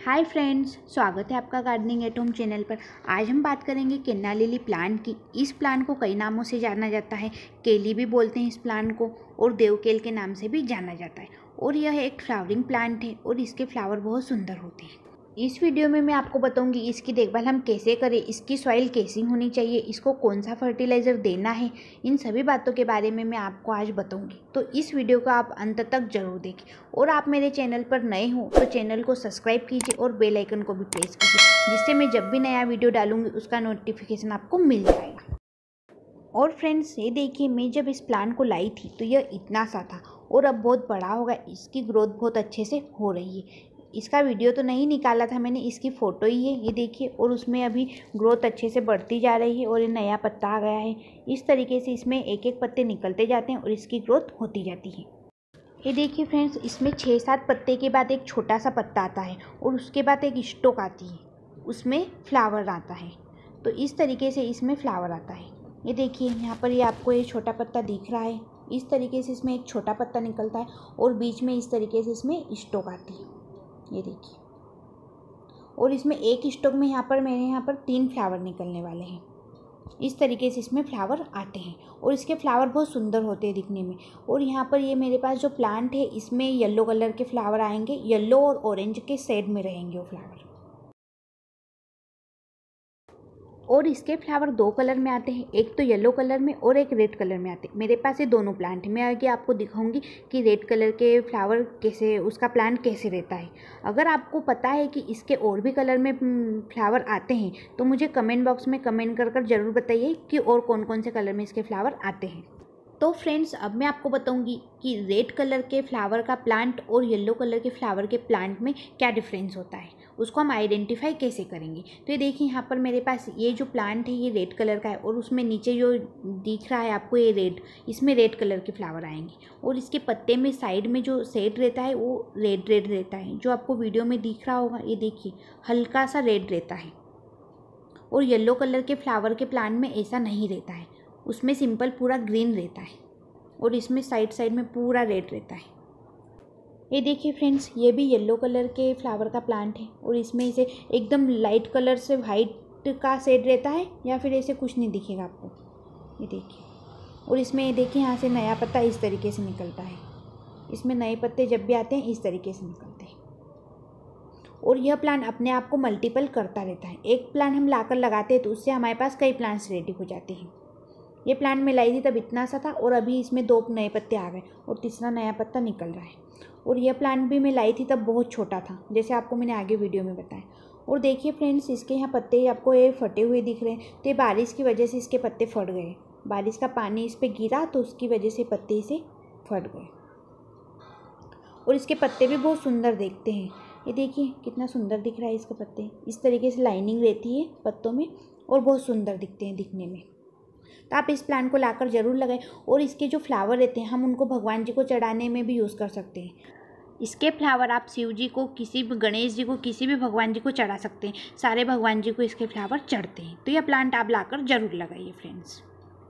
Hi friends, स्वागत है आपका गार्डनिंग एट होम चैनल पर। आज हम बात करेंगे केन्ना लिली प्लांट की। इस प्लांट को कई नामों से जाना जाता है। केली भी बोलते हैं इस प्लांट को और देवकेल के नाम से भी जाना जाता है। और यह एक फ्लावरिंग प्लांट है और इसके फ्लावर बहुत सुंदर होते हैं। इस वीडियो में मैं आपको बताऊंगी इसकी देखभाल हम कैसे करें, इसकी सॉइल कैसी होनी चाहिए, इसको कौन सा फर्टिलाइज़र देना है। इन सभी बातों के बारे में मैं आपको आज बताऊंगी, तो इस वीडियो को आप अंत तक जरूर देखें। और आप मेरे चैनल पर नए हो तो चैनल को सब्सक्राइब कीजिए और बेल आइकन को भी प्रेस कीजिए, जिससे मैं जब भी नया वीडियो डालूंगी उसका नोटिफिकेशन आपको मिल जाएगा। और फ्रेंड्स, ये देखिए, मैं जब इस प्लांट को लाई थी तो यह इतना सा था और अब बहुत बड़ा होगा। इसकी ग्रोथ बहुत अच्छे से हो रही है। इसका वीडियो तो नहीं निकाला था मैंने, इसकी फ़ोटो ही है, ये देखिए। और उसमें अभी ग्रोथ अच्छे से बढ़ती जा रही है और ये नया पत्ता आ गया है। इस तरीके से इसमें एक एक पत्ते निकलते जाते हैं और इसकी ग्रोथ होती जाती है। ये देखिए फ्रेंड्स, इसमें 6-7 पत्ते के बाद एक छोटा सा पत्ता आता है और उसके बाद एक स्टोक आती है, उसमें फ्लावर आता है। तो इस तरीके से इसमें फ्लावर आता है। ये देखिए, यहाँ पर ये आपको ये छोटा पत्ता दिख रहा है। इस तरीके से इसमें एक छोटा पत्ता निकलता है और बीच में इस तरीके से इसमें स्टोक आती है, ये देखिए। और इसमें एक स्टोक में मेरे यहाँ पर 3 फ्लावर निकलने वाले हैं। इस तरीके से इसमें फ्लावर आते हैं और इसके फ्लावर बहुत सुंदर होते हैं दिखने में। और यहाँ पर ये मेरे पास जो प्लांट है इसमें येलो कलर के फ्लावर आएंगे, येलो और ऑरेंज के शेड में रहेंगे वो फ्लावर। और इसके फ्लावर 2 कलर में आते हैं, एक तो येलो कलर में और एक रेड कलर में आते हैं। मेरे पास ये दोनों प्लांट हैं। मैं आगे आपको दिखाऊंगी कि रेड कलर के फ्लावर कैसे, उसका प्लांट कैसे रहता है। अगर आपको पता है कि इसके और भी कलर में फ्लावर आते हैं तो मुझे कमेंट बॉक्स में कमेंट कर ज़रूर बताइए कि और कौन कौन से कलर में इसके फ्लावर आते हैं। तो फ्रेंड्स, अब मैं आपको बताऊंगी कि रेड कलर के फ्लावर का प्लांट और येलो कलर के फ्लावर के प्लांट में क्या डिफरेंस होता है, उसको हम आइडेंटिफाई कैसे करेंगे। तो ये देखिए, यहाँ पर मेरे पास ये जो प्लांट है ये रेड कलर का है और उसमें नीचे जो दिख रहा है आपको ये रेड, इसमें रेड कलर के फ्लावर आएंगे। और इसके पत्ते में साइड में जो शेड रहता है वो रेड रेड रहता है, जो आपको वीडियो में दिख रहा होगा। ये देखिए, हल्का सा रेड रहता है। और येलो कलर के फ्लावर के प्लांट में ऐसा नहीं रहता है, उसमें सिंपल पूरा ग्रीन रहता है और इसमें साइड साइड में पूरा रेड रहता है। ये देखिए फ्रेंड्स, ये भी येलो कलर के फ्लावर का प्लांट है और इसमें इसे एकदम लाइट कलर से वाइट का शेड रहता है, या फिर ऐसे कुछ नहीं दिखेगा आपको। ये देखिए, और इसमें ये देखिए, यहाँ से नया पत्ता इस तरीके से निकलता है। इसमें नए पत्ते जब भी आते हैं इस तरीके से निकलते हैं। और यह प्लांट अपने आप को मल्टीपल करता रहता है। एक प्लांट हम लाकर लगाते हैं तो उससे हमारे पास कई प्लांट्स रेडी हो जाते हैं। ये प्लांट मैं लाई थी तब इतना सा था और अभी इसमें 2 नए पत्ते आ गए और तीसरा नया पत्ता निकल रहा है। और यह प्लांट भी मैं लाई थी तब बहुत छोटा था, जैसे आपको मैंने आगे वीडियो में बताया। और देखिए फ्रेंड्स, इसके यहाँ पत्ते आपको ये फटे हुए दिख रहे हैं, तो ये बारिश की वजह से इसके पत्ते फट गए। बारिश का पानी इस पर गिरा तो उसकी वजह से पत्ते इसे फट गए। और इसके पत्ते भी बहुत सुंदर दिखते हैं। ये देखिए कितना सुंदर दिख रहा है इसके पत्ते। इस तरीके से लाइनिंग रहती है पत्तों में और बहुत सुंदर दिखते हैं दिखने में। तो आप इस प्लांट को लाकर ज़रूर लगाएं। और इसके जो फ्लावर रहते हैं हम उनको भगवान जी को चढ़ाने में भी यूज़ कर सकते हैं। इसके फ्लावर आप शिव जी को, किसी भी गणेश जी को, किसी भी भगवान जी को चढ़ा सकते हैं। सारे भगवान जी को इसके फ्लावर चढ़ते हैं। तो यह प्लांट आप लाकर ज़रूर लगाइए फ्रेंड्स।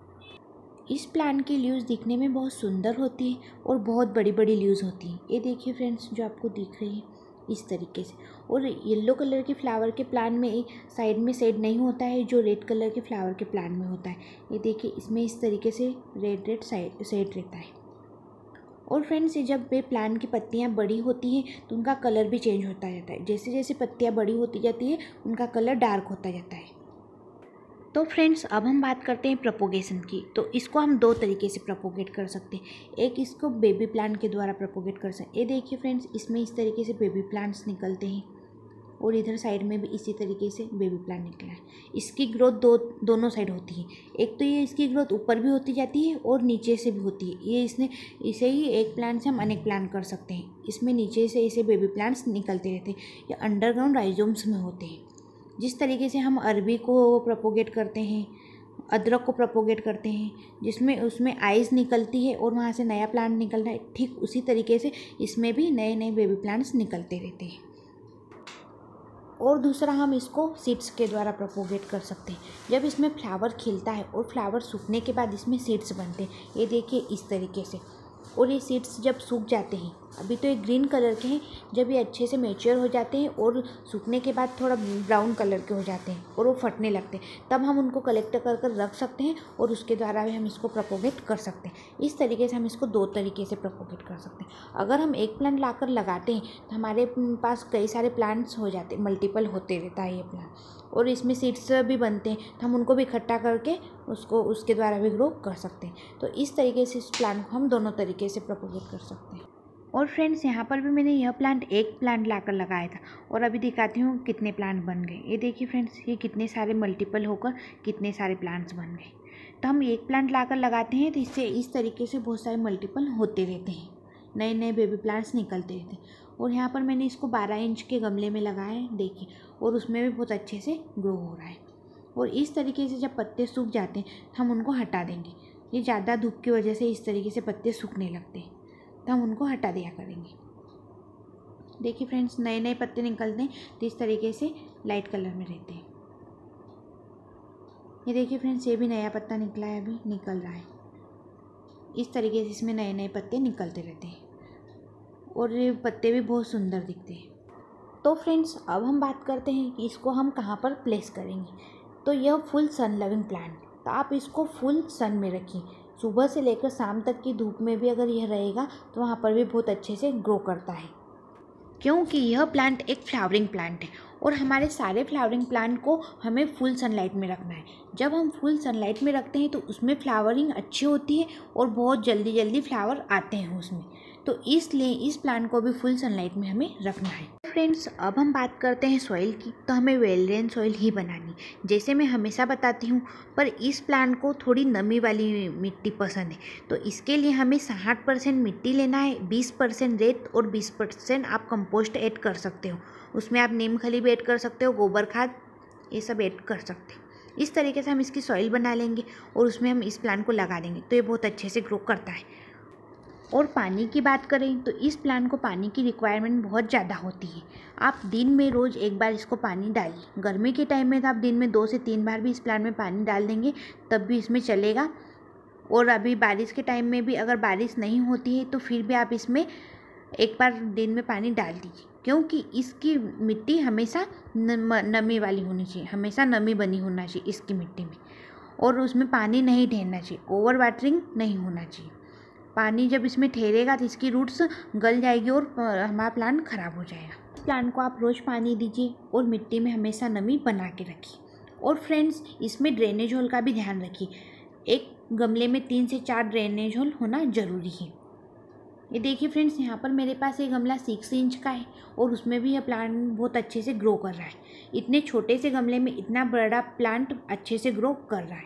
इस प्लांट की लीव्स दिखने में बहुत सुंदर होती है और बहुत बड़ी बड़ी लीव्स होती हैं। ये देखिए फ्रेंड्स, जो आपको दिख रही है इस तरीके से। और येलो कलर के फ्लावर के प्लांट में एक साइड में शेड नहीं होता है जो रेड कलर के फ्लावर के प्लांट में होता है। ये देखिए, इसमें इस तरीके से रेड रेड शेड रहता है। और फ्रेंड्स, जब वे प्लांट की पत्तियां बड़ी होती हैं तो उनका कलर भी चेंज होता जाता है। जैसे जैसे पत्तियां बड़ी होती जाती है उनका कलर डार्क होता जाता है। तो फ्रेंड्स, अब हम बात करते हैं प्रोपोगेशन की। तो इसको हम 2 तरीके से प्रोपोगेट कर सकते हैं। एक, इसको बेबी प्लांट के द्वारा प्रोपोगेट कर सकते हैं। ये देखिए फ्रेंड्स, इसमें इस तरीके से बेबी प्लांट्स निकलते हैं और इधर साइड में भी इसी तरीके से बेबी प्लांट निकला है। इसकी ग्रोथ दोनों साइड होती है। एक तो ये इसकी ग्रोथ ऊपर भी होती जाती है और नीचे से भी होती है। ये इसे ही एक प्लांट से हम अनेक प्लांट कर सकते हैं। इसमें नीचे से इसे बेबी प्लांट्स निकलते रहते हैं। ये अंडरग्राउंड राइजोम्स में होते हैं। जिस तरीके से हम अरबी को प्रोपोगेट करते हैं, अदरक को प्रोपोगेट करते हैं, जिसमें उसमें आइज़ निकलती है और वहाँ से नया प्लांट निकल रहा है, ठीक उसी तरीके से इसमें भी नए नए बेबी प्लांट्स निकलते रहते हैं। और दूसरा, हम इसको सीड्स के द्वारा प्रोपोगेट कर सकते हैं। जब इसमें फ्लावर खिलता है और फ्लावर सूखने के बाद इसमें सीड्स बनते हैं। ये देखिए इस तरीके से। और ये सीड्स जब सूख जाते हैं अभी तो ये ग्रीन कलर के हैं। जब ये अच्छे से मैच्योर हो जाते हैं और सूखने के बाद थोड़ा ब्राउन कलर के हो जाते हैं और वो फटने लगते हैं, तब हम उनको कलेक्ट कर कर रख सकते हैं और उसके द्वारा भी हम इसको प्रोपोगेट कर सकते हैं। इस तरीके से हम इसको 2 तरीके से प्रोपोगेट कर सकते हैं। अगर हम एक प्लांट लाकर लगाते हैं तो हमारे पास कई सारे प्लांट्स हो जाते हैं, मल्टीपल होते रहता है ये प्लांट, और इसमें सीड्स भी बनते हैं, तो हम उनको भी इकट्ठा करके उसको उसके द्वारा भी ग्रो कर सकते हैं। तो इस तरीके से इस प्लांट को हम दोनों तरीके से प्रोपोगेट कर सकते हैं। और फ्रेंड्स, यहाँ पर भी मैंने यह प्लांट एक प्लांट लाकर लगाया था और अभी दिखाती हूँ कितने प्लांट बन गए। ये देखिए फ्रेंड्स, ये कितने सारे मल्टीपल होकर कितने सारे प्लांट्स बन गए। तो हम एक प्लांट लाकर लगाते हैं तो इससे इस तरीके से बहुत सारे मल्टीपल होते रहते हैं, नए नए बेबी प्लांट्स निकलते रहते हैं। और यहाँ पर मैंने इसको 12 इंच के गमले में लगाया है, देखिए, और उसमें भी बहुत अच्छे से ग्रो हो रहा है। और इस तरीके से जब पत्ते सूख जाते हैं तो हम उनको हटा देंगे। ये ज़्यादा धूप की वजह से इस तरीके से पत्ते सूखने लगते हैं, तो हम उनको हटा दिया करेंगे। देखिए फ्रेंड्स, नए नए पत्ते निकलते हैं तो इस तरीके से लाइट कलर में रहते हैं। ये देखिए फ्रेंड्स, ये भी नया पत्ता निकला है, अभी निकल रहा है। इस तरीके से इसमें नए नए पत्ते निकलते रहते हैं और ये पत्ते भी बहुत सुंदर दिखते हैं। तो फ्रेंड्स, अब हम बात करते हैं कि इसको हम कहाँ पर प्लेस करेंगे। तो यह फुल सन लविंग प्लांट, तो आप इसको फुल सन में रखिए। सुबह से लेकर शाम तक की धूप में भी अगर यह रहेगा तो वहाँ पर भी बहुत अच्छे से ग्रो करता है, क्योंकि यह प्लांट एक फ्लावरिंग प्लांट है और हमारे सारे फ्लावरिंग प्लांट को हमें फुल सनलाइट में रखना है। जब हम फुल सनलाइट में रखते हैं तो उसमें फ्लावरिंग अच्छी होती है और बहुत जल्दी जल्दी फ्लावर आते हैं उसमें, तो इसलिए इस प्लांट को भी फुल सनलाइट में हमें रखना है। फ्रेंड्स, अब हम बात करते हैं सॉइल की, तो हमें वेल ड्रेन सॉइल ही बनानी, जैसे मैं हमेशा बताती हूँ। पर इस प्लांट को थोड़ी नमी वाली मिट्टी पसंद है, तो इसके लिए हमें 60% मिट्टी लेना है, 20% रेत और 20% आप कंपोस्ट ऐड कर सकते हो। उसमें आप नीम खली भी ऐड कर सकते हो, गोबर खाद, ये सब ऐड कर सकते हो। इस तरीके से हम इसकी सॉइल बना लेंगे और उसमें हम इस प्लांट को लगा देंगे, तो ये बहुत अच्छे से ग्रो करता है। और पानी की बात करें तो इस प्लांट को पानी की रिक्वायरमेंट बहुत ज़्यादा होती है। आप दिन में रोज़ 1 बार इसको पानी डालिए। गर्मी के टाइम में तो आप दिन में 2 से 3 बार भी इस प्लांट में पानी डाल देंगे तब भी इसमें चलेगा। और अभी बारिश के टाइम में भी अगर बारिश नहीं होती है तो फिर भी आप इसमें 1 बार दिन में पानी डाल दीजिए, क्योंकि इसकी मिट्टी हमेशा नमी वाली होनी चाहिए, हमेशा नमी बनी होना चाहिए इसकी मिट्टी में, और उसमें पानी नहीं ठहरना चाहिए, ओवर वाटरिंग नहीं होना चाहिए। पानी जब इसमें ठहरेगा तो इसकी रूट्स गल जाएगी और हमारा प्लांट ख़राब हो जाएगा। इस प्लांट को आप रोज़ पानी दीजिए और मिट्टी में हमेशा नमी बना के रखिए। और फ्रेंड्स, इसमें ड्रेनेज होल का भी ध्यान रखिए। एक गमले में 3 से 4 ड्रेनेज होल होना ज़रूरी है। ये देखिए फ्रेंड्स, यहाँ पर मेरे पास ये गमला 6 इंच का है और उसमें भी यह प्लांट बहुत अच्छे से ग्रो कर रहा है। इतने छोटे से गमले में इतना बड़ा प्लांट अच्छे से ग्रो कर रहा है।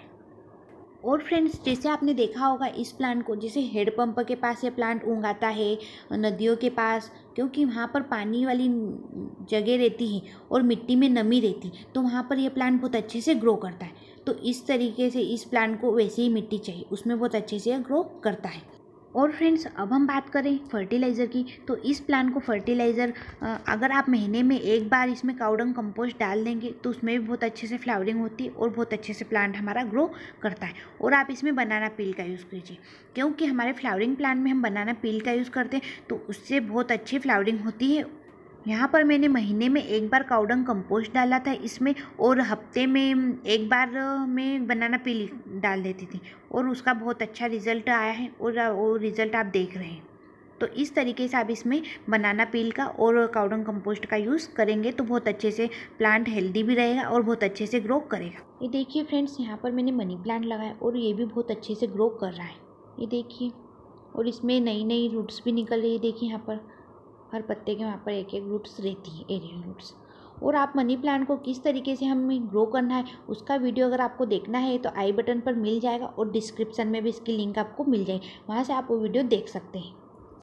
और फ्रेंड्स, जैसे आपने देखा होगा इस प्लांट को, जैसे हेडपंप के पास ये प्लांट उगाता है, नदियों के पास, क्योंकि वहाँ पर पानी वाली जगह रहती है और मिट्टी में नमी रहती है, तो वहाँ पर यह प्लांट बहुत अच्छे से ग्रो करता है। तो इस तरीके से इस प्लांट को वैसे ही मिट्टी चाहिए, उसमें बहुत अच्छे से ग्रो करता है। और फ्रेंड्स, अब हम बात करें फर्टिलाइज़र की, तो इस प्लांट को फर्टिलाइज़र अगर आप महीने में 1 बार इसमें काउडंग कंपोस्ट डाल देंगे तो उसमें भी बहुत अच्छे से फ्लावरिंग होती है और बहुत अच्छे से प्लांट हमारा ग्रो करता है। और आप इसमें बनाना पील का यूज़ कीजिए, क्योंकि हमारे फ्लावरिंग प्लांट में हम बनाना पील का यूज़ करते हैं तो उससे बहुत अच्छी फ्लावरिंग होती है। यहाँ पर मैंने महीने में 1 बार काउडंग कंपोस्ट डाला था इसमें, और हफ्ते में 1 बार मैं बनाना पील डाल देती थी और उसका बहुत अच्छा रिज़ल्ट आया है और वो रिज़ल्ट आप देख रहे हैं। तो इस तरीके से आप इसमें बनाना पील का और काउडंग कंपोस्ट का यूज़ करेंगे तो बहुत अच्छे से प्लांट हेल्दी भी रहेगा और बहुत अच्छे से ग्रो करेगा। ये देखिए फ्रेंड्स, यहाँ पर मैंने मनी प्लांट लगाया और ये भी बहुत अच्छे से ग्रो कर रहा है, ये देखिए। और इसमें नई नई रूट्स भी निकल रही है, देखिए यहाँ पर हर पत्ते के वहाँ पर एक एक रूट्स रहती है, एरियल रूट्स। और आप मनी प्लांट को किस तरीके से हमें ग्रो करना है उसका वीडियो अगर आपको देखना है तो आई बटन पर मिल जाएगा और डिस्क्रिप्शन में भी इसकी लिंक आपको मिल जाएगी, वहाँ से आप वो वीडियो देख सकते हैं।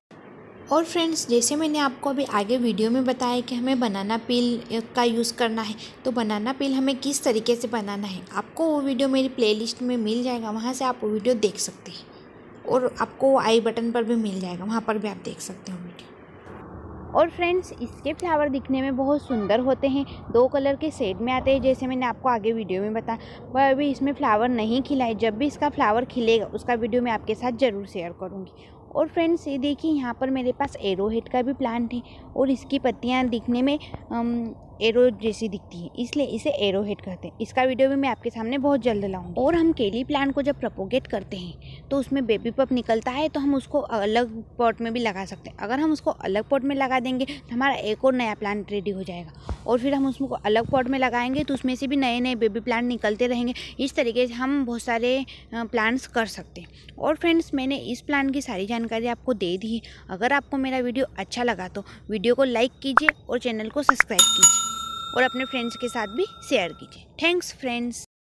और फ्रेंड्स, जैसे मैंने आपको अभी आगे वीडियो में बताया कि हमें बनाना पील का यूज़ करना है, तो बनाना पील हमें किस तरीके से बनाना है आपको वो वीडियो मेरी प्लेलिस्ट में मिल जाएगा, वहाँ से आप वो वीडियो देख सकते हैं। और आपको आई बटन पर भी मिल जाएगा, वहाँ पर भी आप देख सकते हो वीडियो। और फ्रेंड्स, इसके फ्लावर दिखने में बहुत सुंदर होते हैं, 2 कलर के शेड में आते हैं, जैसे मैंने आपको आगे वीडियो में बताया। पर अभी इसमें फ्लावर नहीं खिला है, जब भी इसका फ्लावर खिलेगा उसका वीडियो मैं आपके साथ ज़रूर शेयर करूँगी। और फ्रेंड्स ये देखिए यहाँ पर मेरे पास एरो हेड का भी प्लांट है और इसकी पत्तियाँ दिखने में एरो जैसी दिखती है, इसलिए इसे एरो हेड कहते हैं। इसका वीडियो भी मैं आपके सामने बहुत जल्द लाऊंगी। और हम केली प्लांट को जब प्रोपोगेट करते हैं तो उसमें बेबी पप निकलता है, तो हम उसको अलग पॉट में भी लगा सकते हैं। अगर हम उसको अलग पॉट में लगा देंगे तो हमारा एक और नया प्लांट रेडी हो जाएगा, और फिर हम उसको अलग पॉट में लगाएंगे तो उसमें से भी नए नए बेबी प्लांट निकलते रहेंगे। इस तरीके से हम बहुत सारे प्लांट्स कर सकते हैं। और फ्रेंड्स मैंने इस प्लांट की सारी जानकारी आपको दे दी है। अगर आपको मेरा वीडियो अच्छा लगा तो वीडियो को लाइक कीजिए और चैनल को सब्सक्राइब कीजिए और अपने फ्रेंड्स के साथ भी शेयर कीजिए। Thanks friends.